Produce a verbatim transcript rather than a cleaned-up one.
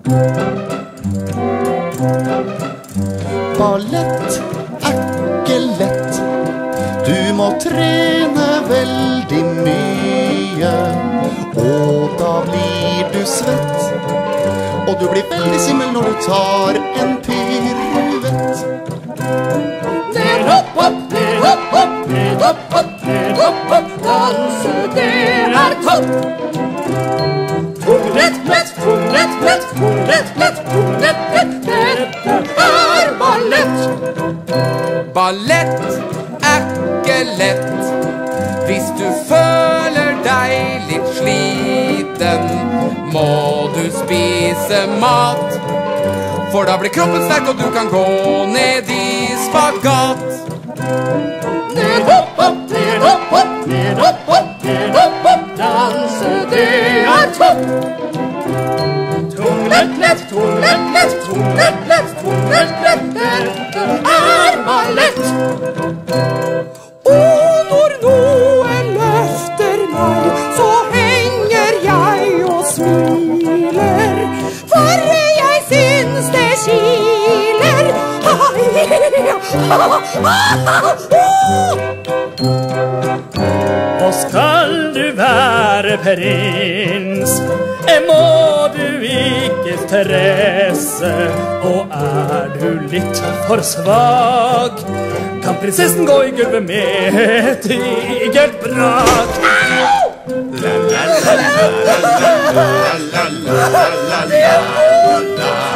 Ballett er ikke lett. Du må trene veldig mye, og da blir du svett. Og du blir veldig simmel når du tar en piruett. Ned, hopp, hopp, ned, hopp, hopp, ned, hopp, hopp, ned, hopp, hopp. Danse, det er topp. Tungrett, lett, tungrett, lett, tungrett, lett, tungrett, lett. Dette er ballett. Ballett er ikke lett. Hvis du føler deg litt sliten, må du spise mat. For da blir kroppen sterk, og du kan gå ned i spagat. Ned, hopp, hopp, ned, hopp, hopp, ned, hopp, hopp, ned, hopp, hopp. Danse, det er topp. Tungrett, lett, tungrett, lett, tungrett, lett, tungrett, lett. Dette er ballett. Og når noen løfter meg, så henger jeg og smiler, for jeg syns det kiler. Og skal du være prins, må du ikke stresse. Og er du litt for svak, kan prinsessen gå i gulvet med et digert brak. La la la la la la la la la la la.